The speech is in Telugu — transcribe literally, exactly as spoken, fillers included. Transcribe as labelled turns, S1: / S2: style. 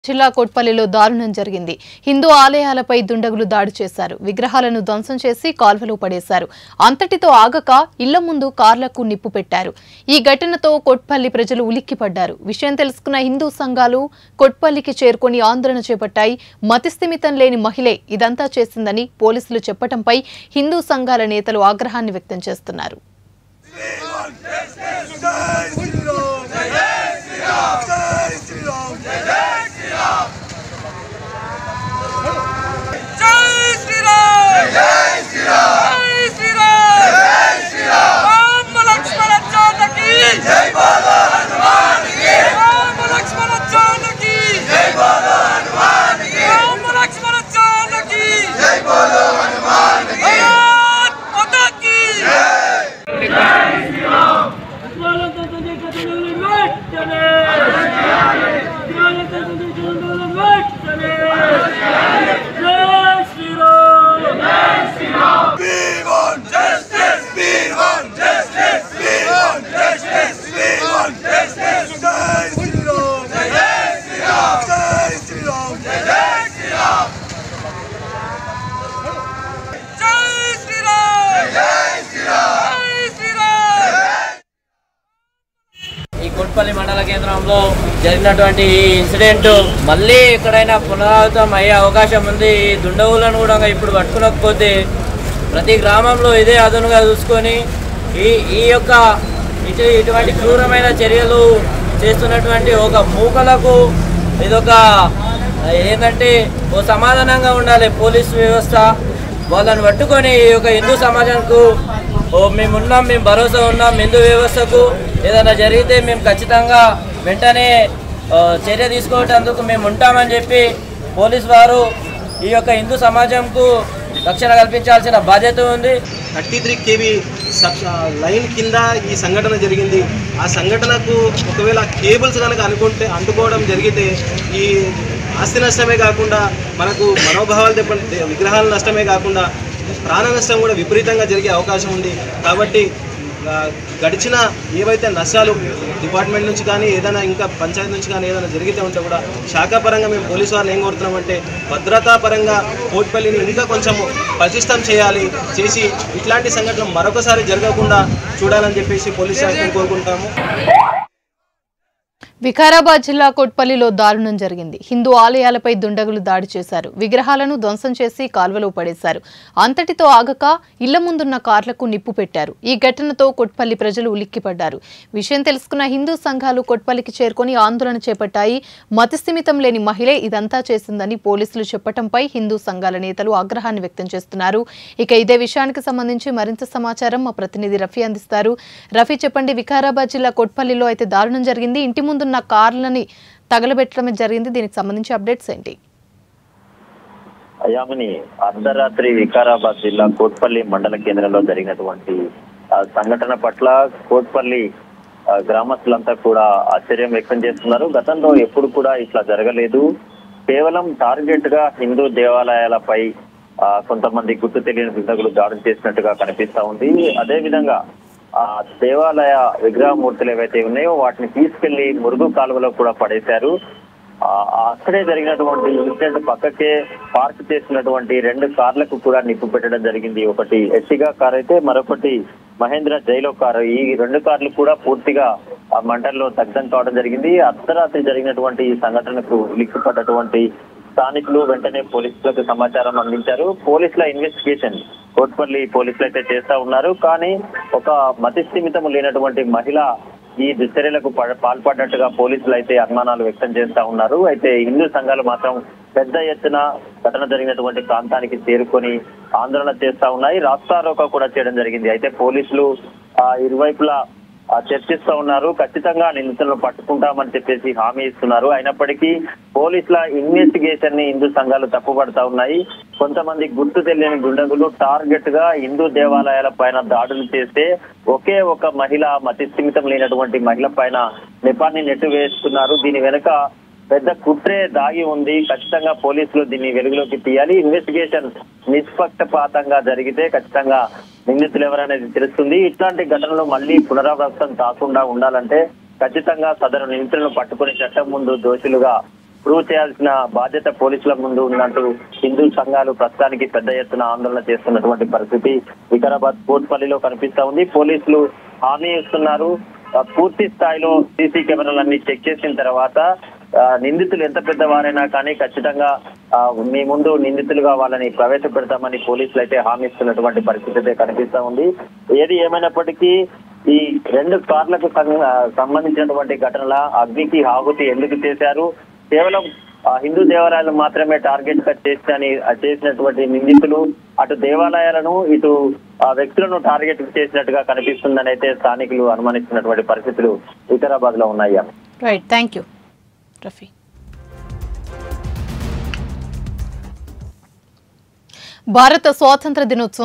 S1: జిల్లా కోట్పల్లిలో దారుణం జరిగింది. హిందూ ఆలయాలపై దుండగులు దాడి చేశారు. విగ్రహాలను ధ్వంసం చేసి కాల్వలో పడేశారు. అంతటితో ఆగక ఇళ్ల ముందు కార్లకు నిప్పు పెట్టారు. ఈ ఘటనతో కోట్పల్లి ప్రజలు ఉలిక్కిపడ్డారు. విషయం తెలుసుకున్న హిందూ సంఘాలు కోట్పల్లికి చేరుకొని ఆందోళన చేపట్టాయి. మతిస్థిమితం లేని మహిళే ఇదంతా చేసిందని పోలీసులు చెప్పడంపై హిందూ సంఘాల నేతలు ఆగ్రహాన్ని వ్యక్తం చేస్తున్నారు.
S2: కోట్పల్లి మండల కేంద్రంలో జరిగినటువంటి ఈ ఇన్సిడెంట్ మళ్ళీ ఎక్కడైనా పునరావృతం అయ్యే అవకాశం ఉంది. దుండగులను కూడా ఇప్పుడు పట్టుకోకపోతే ప్రతి గ్రామంలో ఇదే అదనుగా చూసుకొని ఈ ఈ యొక్క ఇటు ఇటువంటి క్రూరమైన చర్యలు చేస్తున్నటువంటి ఒక మూకలకు ఇదొక ఏంటంటే ఓ సమాధానంగా ఉండాలి పోలీస్ వ్యవస్థ. వాళ్ళని పట్టుకొని ఈ యొక్క హిందూ సమాజానికి ఓ మేమున్నాం, మేము భరోసా ఉన్నాం, హిందూ వ్యవస్థకు ఏదైనా జరిగితే మేము ఖచ్చితంగా వెంటనే చర్య తీసుకోవటానికి మేము ఉంటామని చెప్పి పోలీసు వారు ఈ యొక్క హిందూ సమాజంకు రక్షణ కల్పించాల్సిన బాధ్యత ఉంది.
S3: Thirty three KV sub line కింద ఈ సంఘటన జరిగింది. ఆ సంఘటనకు ఒకవేళ కేబుల్స్ కనుక అనుకుంటే అంటుకోవడం జరిగితే ఈ ఆస్తి నష్టమే కాకుండా మనకు మనోభావాలు దెబ్బ విగ్రహాల నష్టమే కాకుండా ప్రాణ నష్టం కూడా విపరీతంగా జరిగే అవకాశం ఉంది. కాబట్టి గడిచిన ఏవైతే నష్టాలు డిపార్ట్మెంట్ నుంచి కానీ ఏదైనా ఇంకా పంచాయతీ నుంచి కానీ ఏదైనా జరిగితే ఉంటే కూడా శాఖాపరంగా మేము పోలీసు వారిని ఏం కోరుతున్నామంటే భద్రతా పరంగా కోట్పల్లిని ఇంకా కొంచెం పటిష్టం చేయాలి, చేసి ఇట్లాంటి సంఘటనలు మరొకసారి జరగకుండా చూడాలని చెప్పేసి పోలీసు శాఖను కోరుకుంటాము.
S1: వికారాబాద్ జిల్లా కోట్పల్లిలో దారుణం జరిగింది. హిందూ ఆలయాలపై దుండగులు దాడి చేశారు. విగ్రహాలను ధ్వంసం చేసి కాల్వలో పడేశారు. అంతటితో ఆగక ఇళ్ల ముందున్న కార్లకు నిప్పు పెట్టారు. ఈ ఘటనతో కోట్పల్లి ప్రజలు ఉలిక్కిపడ్డారు. విషయం తెలుసుకున్న హిందూ సంఘాలు కోట్పల్లికి చేరుకొని ఆందోళన చేపట్టాయి. మతిస్థిమితం లేని మహిళే ఇదంతా చేసిందని పోలీసులు చెప్పడంపై హిందూ సంఘాల నేతలు ఆగ్రహాన్ని వ్యక్తం చేస్తున్నారు. ఇక ఇదే విషయానికి సంబంధించి మరింత సమాచారం మా ప్రతినిధి రఫీ అందిస్తారు. రఫీ, చెప్పండి, వికారాబాద్ జిల్లా కోట్పల్లిలో అయితే దారుణం జరిగింది. ఇంటి ముందు కార్లని తగలబెట్టడమే జరిగింది. దీనికి సంబంధించి అప్డేట్స్ ఏంటి?
S4: అయామిని అర్ధరాత్రి వికారాబాద్ జిల్లా కోట్పల్లి మండల కేంద్రంలో జరిగినటువంటి సంఘటన పట్ల కోట్పల్లి గ్రామస్తులంతా కూడా ఆశ్చర్యం వ్యక్తం చేస్తున్నారు. గతంలో ఎప్పుడు కూడా ఇట్లా జరగలేదు. కేవలం టార్గెట్ గా హిందూ దేవాలయాలపై కొంతమంది గుర్తు తెలియని దుండగులు దాడులు చేసినట్టుగా కనిపిస్తా ఉంది. అదే విధంగా ఆ దేవాలయ విగ్రహమూర్తులు ఏవైతే ఉన్నాయో వాటిని తీసుకెళ్లి మురుగు కాలువలో కూడా పడేశారు. అక్కడే జరిగినటువంటి ఇన్సిడెంట్ పక్కకే పార్క్ చేసినటువంటి రెండు కార్లకు కూడా నిప్పు పెట్టడం జరిగింది. ఒకటి ఎర్టిగా కార్ అయితే మరొకటి మహేంద్ర జైలో కారు. ఈ రెండు కార్లు కూడా పూర్తిగా ఆ మంటల్లో దగ్ధం కావడం జరిగింది. అర్ధరాత్రి జరిగినటువంటి ఈ సంఘటనకు ఉలిక్కిపడ్డటువంటి స్థానికులు వెంటనే పోలీసులకు సమాచారం అందించారు. పోలీసుల ఇన్వెస్టిగేషన్ కోట్పల్లి పోలీసులు అయితే చేస్తా ఉన్నారు. కానీ ఒక మతిస్థిమితం లేనటువంటి మహిళ ఈ దుశ్చర్యలకు పాల్పడినట్టుగా పోలీసులు అయితే అనుమానాలు వ్యక్తం చేస్తా ఉన్నారు. అయితే హిందూ సంఘాలు మాత్రం పెద్ద ఎత్తున ఘటన జరిగినటువంటి ప్రాంతానికి చేరుకొని ఆందోళన చేస్తా ఉన్నాయి. రాస్తారోకో కూడా చేయడం జరిగింది. అయితే పోలీసులు ఆ ఇరువైపులా చర్చిస్తూ ఉన్నారు. ఖచ్చితంగా నిందితులను పట్టుకుంటామని చెప్పేసి హామీ ఇస్తున్నారు. అయినప్పటికీ పోలీసుల ఇన్వెస్టిగేషన్ ని హిందూ సంఘాలు తప్పుపడతా ఉన్నాయి. కొంతమంది గుర్తు తెలియని దుండగులు టార్గెట్ గా హిందూ దేవాలయాల పైన దాడులు చేస్తే ఒకే ఒక మహిళ మతిస్థిమితం లేనటువంటి మహిళ పైన నెపాన్ని నెట్టు వేస్తున్నారు. దీని వెనుక పెద్ద కుట్రే దాగి ఉంది. ఖచ్చితంగా పోలీసులు దీన్ని వెలుగులోకి తీయాలి. ఇన్వెస్టిగేషన్ నిష్పక్షపాతంగా జరిగితే ఖచ్చితంగా నిందితులు ఎవరనేది తెలుస్తుంది. ఇట్లాంటి ఘటనలు మళ్ళీ పునరావృతం కాకుండా ఉండాలంటే ఖచ్చితంగా సదరు నిందితులను పట్టుకుని చట్టం ముందు దోషులుగా ప్రూవ్ చేయాల్సిన బాధ్యత పోలీసుల ముందు ఉన్నట్టు హిందూ సంఘాలు ప్రస్తుతానికి పెద్ద ఎత్తున ఆందోళన చేస్తున్నటువంటి పరిస్థితి వికారాబాద్ కోట్పల్లిలో కనిపిస్తా ఉంది. పోలీసులు హామీ ఇస్తున్నారు, పూర్తి స్థాయిలో సీసీ కెమెరాలన్నీ చెక్ చేసిన తర్వాత నిందితులు ఎంత పెద్దవారైనా కానీ ఖచ్చితంగా మీ ముందు నిందితులుగా వాళ్ళని ప్రవేశపెడతామని పోలీసులు అయితే హామీ ఇస్తున్నటువంటి పరిస్థితి అయితే కనిపిస్తా ఉంది. ఏది ఏమైనప్పటికీ ఈ రెండు కార్లకు సంబంధించినటువంటి ఘటనల అగ్నికి ఆహుతి ఎందుకు చేశారు, కేవలం హిందూ దేవాలయాలు మాత్రమే టార్గెట్ గా చేసి చేసినటువంటి నిందితులు అటు దేవాలయాలను ఇటు వ్యక్తులను టార్గెట్ చేసినట్టుగా కనిపిస్తుందని అయితే స్థానికులు అనుమానిస్తున్నటువంటి పరిస్థితులు వికారాబాద్ లో ఉన్నాయి.
S1: Right, thank you Rafi. భారత స్వాతంత్ర దినోత్సవం